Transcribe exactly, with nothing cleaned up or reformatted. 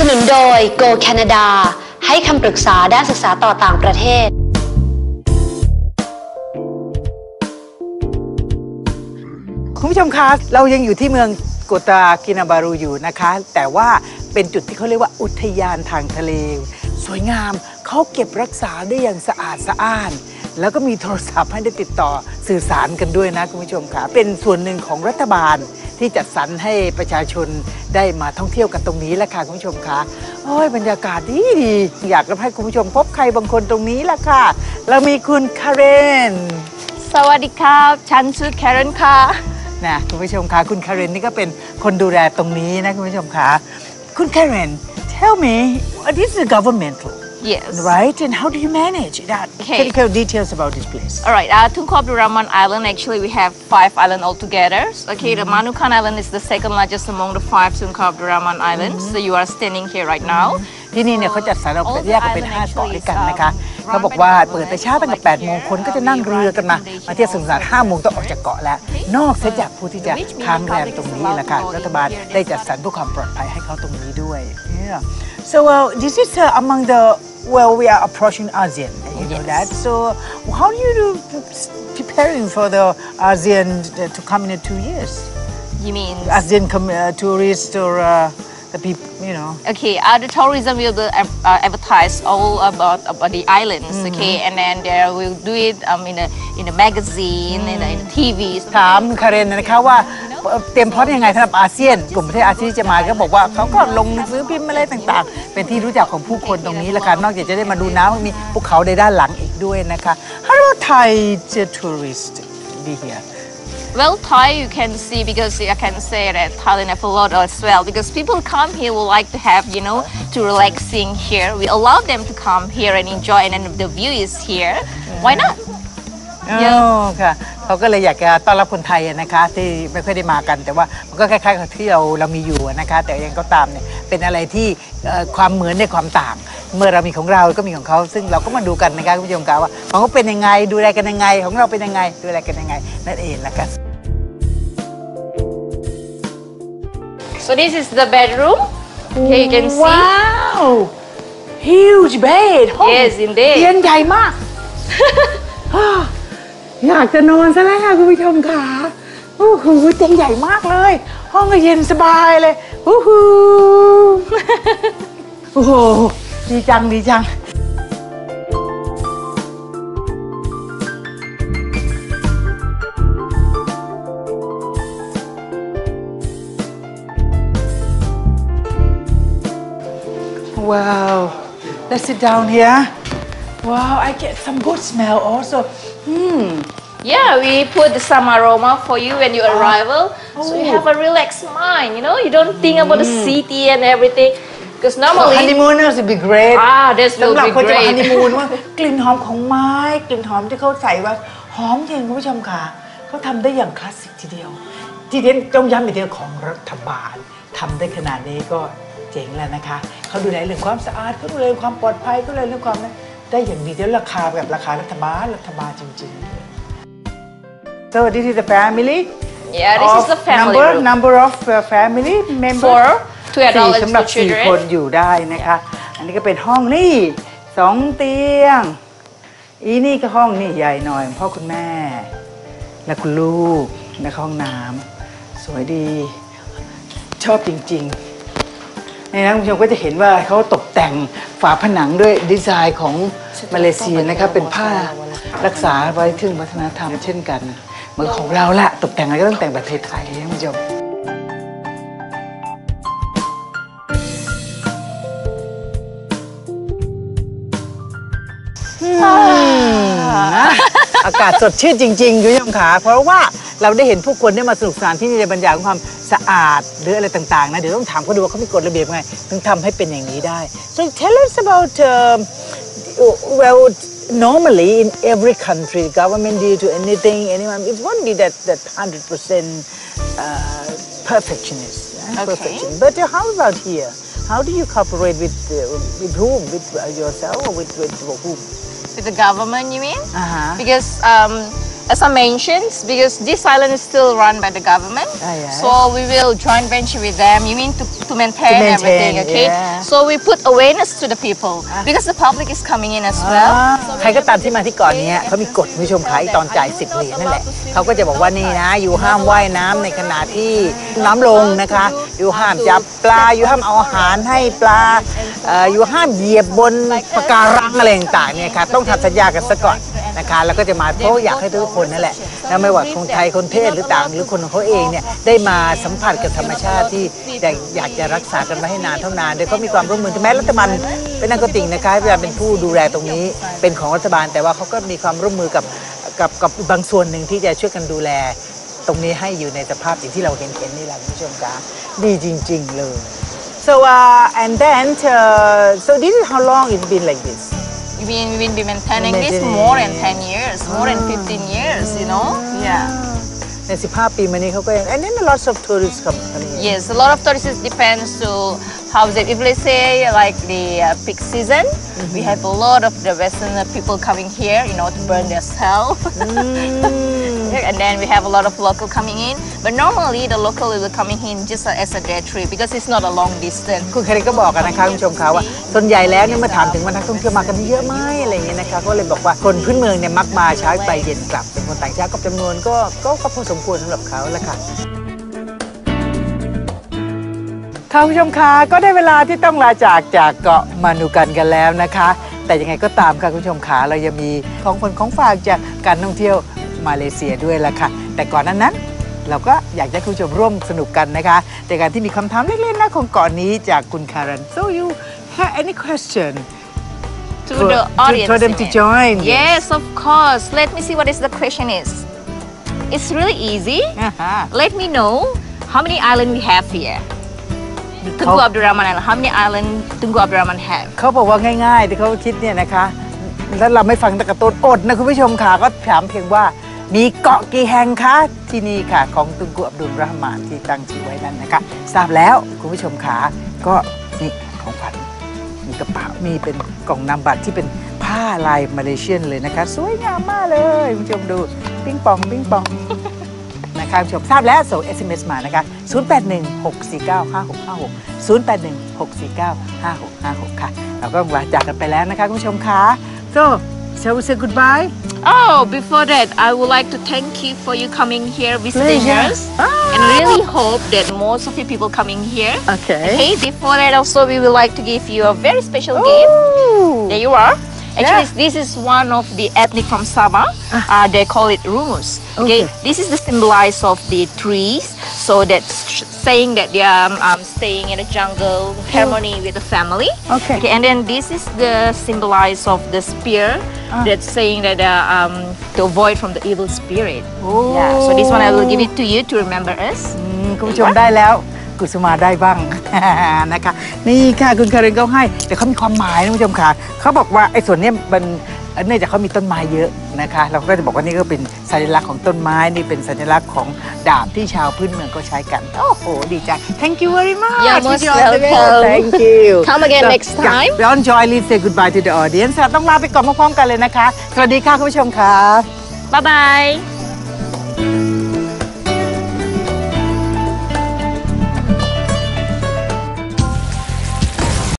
นุนโดย Go Canada ให้คำปรึกษาด้านศึกษาต่อต่างประเทศคุณผู้ชมคะเรายังอยู่ที่เมืองโกตากินาบารูอยู่นะคะแต่ว่าเป็นจุดที่เขาเรียกว่าอุทยานทางทะเลสวยงามเขาเก็บรักษาได้อย่างสะอาดสะอ้านแล้วก็มีโทรศัพท์ให้ได้ติดต่อสื่อสารกันด้วยนะคุณผู้ชมค่ะเป็นส่วนหนึ่งของรัฐบาลที่จัดสรรให้ประชาชนได้มาท่องเที่ยวกันตรงนี้แหละค่ะคุณผู้ชมค่ะโอ้ยบรรยากาศดีดีอยากจะให้คุณผู้ชมพบใครบางคนตรงนี้แหละค่ะเรามีคุณคาเรนสวัสดีครับฉันชื่อแคเรนค่ะนะคุณผู้ชมคะคุณคาเรนนี่ก็เป็นคนดูแลตรงนี้นะคุณผู้ชมคะคุณคาเรน tell me this is governmental yes right and how do you manage that okay. can you tell details about this place all right uh, Tunku Abdul Rahman Island actually we have five islands altogether okay mm-hmm. the Manukan Island is the second largest among the five Tunku Abdul Rahman Islands mm-hmm. so you are standing here right now ที่นี่เนี่ยเขาจัดสรรเราแยกกันเป็นห้าเกาะด้วยกันนะคะเขาบอกว่าเปิดแต่เช้าตั้งแต่แปดโมงคนก็จะนั่งเรือกันมามาเที่ยวสนุกสนานห้าโมงต้องออกจากเกาะแล้วนอกจากผู้ที่จะค้างแรมตรงนี้แหละค่ะรัฐบาลได้จัดสรรเพื่อความปลอดภัยให้เขาตรงนี้ด้วย yeah. so uh, this is uh, among the well we are approaching ASEAN you know that so how do you do preparing for the ASEAN to come in two years you mean ASEAN uh, tourists or uh, the people, you know. Okay, uh, the tourism will be uh, advertised all about, about the islands, mm-hmm. okay, and then they will do it um, in a in a magazine, mm. in, a, in a ที วีถามคาเรนนะคะว่าเตรียมพร้อมยังไงสำหรับอาเซียนกลุ่มประเทศอาเซียนที่จะมาก็บอกว่าเขาก็ลงซื้อพิมพ์อะไรต่างๆเป็นที่รู้จักของผู้คนตรงนี้แหละค่ะนอกจากจะได้มาดูน้ำมีภูเขาในด้านหลังอีกด้วยนะคะ How about Thai tourists be here? Well, Thai you can see because I can say that Thailand have a lot as well because people come here will like to have you know to relaxing here. We allow them to come here and enjoy and then the view is here. Why not? อ๋อค่ะเขาก็เลยอยากจะต้อนรับคนไทยนะคะที่ไม่ค่อยได้มากันแต่ว่ามันก็คล้ายๆกับที่เราเรามีอยู่นะคะแต่ยังก็ตามเนี่ยเป็นอะไรที่ความเหมือนในความต่างเมื่อเรามีของเราก็มีของเขาซึ่งเราก็มาดูกันนะคะคุณผู้ชมค่ะว่าของเขาเป็นยังไงดูแลกันยังไงของเราเป็นยังไงดูแลกันยังไงนั่นเองละกัน So this is the bedroom. Okay, you can see. Wow, huge bed. Yes, indeed. เตียงใหญ่มาก อยากจะนอนซะแล้วค่ะคุณผู้ชมค่ะโอ้โหเตียงใหญ่มากเลยห้องก็เย็นสบายเลยโอ้โหโอ้โหดีจังดีจังWow, let's sit down here. Wow, I get some good smell also. Hmm. Yeah, we put some aroma for you when you arrival, oh. so you have a relaxed mind. You know, you don't think about the city and everything. Because normally, so honeymooners would be great. Ah, this will be great. สำหรับคนจะมาฮันนีมูนว่ากลิ่นหอมของไม้กลิ่นหอมที่เขาใส่ว่าหอมจริงคุณผู้ชมค่ะเขาทำได้อย่างคลาสสิกทีเดียวที่เด่นต้องย้ำอีกทีของรัฐบาลทำได้ขนาดนี้ก็เจ๋งแล้วนะคะเขาดูแลเรื่องความสะอาดเขาดูแลเรื่องความปลอดภัยเขาดูแลเรื่องความนั้นได้อย่างดีเดี๋ยวราคาแบบราคารัฐบาลรัฐบาลจริงๆ So this is the family Yeah this is the family number room number of family members Four two adults สำหรับสี่คนอยู่ได้นะคะอันนี้ก็เป็นห้องนี่สองเตียงอีนี่ก็ห้องนี่ใหญ่หน่อยพ่อคุณแม่และคุณลูกในห้องน้ำสวยดีชอบจริงๆในนั้นคุณผู้ชมก็จะเห็นว่าเขาตกแต่งฝาผนังด้วยดีไซน์ของมาเลเซียนะครับเป็นผ้ารักษาไว้ถึงวัฒนธรรมเช่นกันเหมือนของเราละตกแต่งอะไรก็ต้องแต่งแบบไทยๆนะคุณผู้ชมอากาศสดชื่นจริงๆคุณผู้ชมขาเพราะว่าเราได้เห็นผู้คนได้มาสนุกสนานที่นี่ในบรรยากาศความสะอาดหรืออะไรต่างๆนะเดี๋ยวต้องถามเขาดูว่าเขามีกฎระเบียบไงถึงทำให้เป็นอย่างนี้ได้ so tell us about uh, well normally in every country government do to anything anyone it won't be that that one hundred percent uh, perfectionist uh, okay. perfection but uh, how about here how do you cooperate with uh, with whom with uh, yourself or with with whom With the government, you mean? Uh-huh. Because um, as I mentioned, because this island is still run by the government, Ah, yeah. so we will joint venture with them. You mean to, to maintain, To maintain, everything, okay? yeah. So we put awareness to the people because the public is coming in as อ่า well. ใครก็ตามที่มาที่เกาะนี้เขามีกฎคุณผู้ชมขายตอนจ่ายสิบเหรียญนั่นแหละเขาก็จะบอกว่านี่นะอยู่ห้ามว่ายน้ำในขณะที่น้ำลงนะคะอยู่ห้ามจับปลาอยู่ห้ามเอาอาหารให้ปลาเอ่ออยู่ห้ามเหยียบบนปะการังอะไรต่างๆเนี่ยค่ะต้องทำสัญญากันซะก่อนนะคะแล้วก็จะมาเพราะอยากให้ทุกคนนั่นแหละแล้วไม่ว่าคนไทยคนเทศหรือต่างหรือคนของเขาเองเนี่ยได้มาสัมผัสกับธรรมชาติที่อยากจะรักษากันไว้ให้นานเท่านานโดยเขามีความร่วมมือถึงแม้รัฐบาลเป็นนักกติ่งนะคะพยายามเป็นผู้ดูแลตรงนี้เป็นของรัฐบาลแต่ว่าเขาก็มีความร่วมมือกับกับกับบางส่วนหนึ่งที่จะช่วยกันดูแลตรงนี้ให้อยู่ในสภาพอย่างที่เราเห็นเห็นนี่แหละคุณผู้ชมคะดีจริงๆเลย so uh, and then uh, so this is how long it's been like this We mean we will be maintaining this Maintaining. more than ten years, more than fifteen years, you know? Yeah. ในสิบห้าปีมานี้เขาก็ยัง and then a lot of tourists come coming in Yes, a lot of tourists depends to how is it. If let's say like the uh, peak season, we have a lot of the Western people coming here, you know, to burn their cell. And then we have a lot of local coming in. But normally the local will be coming in just as a day trip because it's not a long distance. คุณคาริก็บอกกันนะคะคุณผู้ชมคะว่าส่วนใหญ่แล้วเนี่ยเมื่อถามถึงว่านักท่องเที่ยวมากันเยอะไหมอะไรอย่างเงี้ยนะคะก็เลยบอกว่าคนพื้นเมืองเนี่ยมักมาเช้าไปเย็นกลับเป็นคนต่างชาติก็จำนวนก็ก็ก็พอสมควรสำหรับเขาแหละค่ะค่ะคุณผู้ชมคะก็ได้เวลาที่ต้องลาจากจากเกาะมานูกันกันแล้วนะคะ แต่ยังไงก็ตามค่ะคุณผู้ชมคะเรายังมีของฝนของฝากจากการท่องเที่ยวมาเลเซียด้วยละค่ะแต่ก่อนนั้นนั้นเราก็อยากให้คุณผู้ชมร่วมสนุกกันนะคะในการที่มีคำถามเล็กๆนะของเกาะนี้จากคุณคารัน so you have any question To For- the to- audience. for them to in it. join. Yes, of course. Let me see what is the question is. It's really easy. อ่าฮะ Let me know how many island we have here. Tunku Abdul Rahman Island. How many island Tunku Abdul Rahman have? เขาบอกว่าง่ายๆที่เขาคิดเนี่ยนะคะแล้วเราไม่ฟังตะกะต้นอดนะคุณผู้ชมค่ะก็ถามเพียงว่ามีเกาะกี่แห่งคะที่นี่ค่ะของตุงกุอับดุลเราะห์มานที่ตั้งชื่อไว้นั่นนะคะทราบแล้วคุณผู้ชมค่ะก็นี่ของขวัญมีกระเป๋ามีเป็นกล่องนามบัตรที่เป็นผ้าลายมาเลเซียนเลยนะคะสวยงามมากเลยคุณผู้ชมดูปิ้งปองปิ้งปองนะคะคุณผู้ชมทราบแล้วส่ง เอส เอ็ม เอส มานะคะศูนย์ แปด หนึ่ง หก สี่ เก้า ห้า หก ห้า หก ศูนย์ แปด หนึ่ง หก สี่ เก้า ห้า หก ห้า หก ค่ะเราก็ลาจากกันไปแล้วนะคะคุณผู้ชมค่ะ so shall we say goodbye Oh, before that, I would like to thank you for you coming here visiting Pleasure. us, and really hope that most of you people coming here. Okay. Okay. Before that, also we would like to give you a very special gift. Ooh. There you are. Actually, Yeah. this is one of the ethnic from Sabah. Uh, they call it rumus. Okay? Okay. This is the symbolize of the trees. So that's sh- saying that they are um, staying in a jungle, harmony with the family. Okay. Okay. And then this is the symbolize of the spear. Ah. That's saying that uh, um, to avoid from the evil spirit. Oh. Yeah. So this one I will give it to you to remember us. อืมคุณผู้ชมได้แล้วกุสุมาได้บ้าง นะคะนี่ค่ะคุณคารินเขาให้แต่เขามีความหมายนะคุณผู้ชมค่ะเขาบอกว่าไอ้ส่วนเนี้ยมันเนื่องจากเขามีต้นไม้เยอะนะคะเราก็จะบอกว่านี่ก็เป็นสัญลักษณ์ของต้นไม้นี่เป็นสัญลักษณ์ของดาบที่ชาวพื้นเมืองก็ใช้กันโอ้โหดีใจ thank you very much You're most Wish you all the best. welcome. thank you Come again next time. Beyond Joy Please say goodbye to the audience ต้องลาไปก่อนพร้อมๆกันเลยนะคะสวัสดีค่ะคุณผู้ชมค่ะ Bye bye.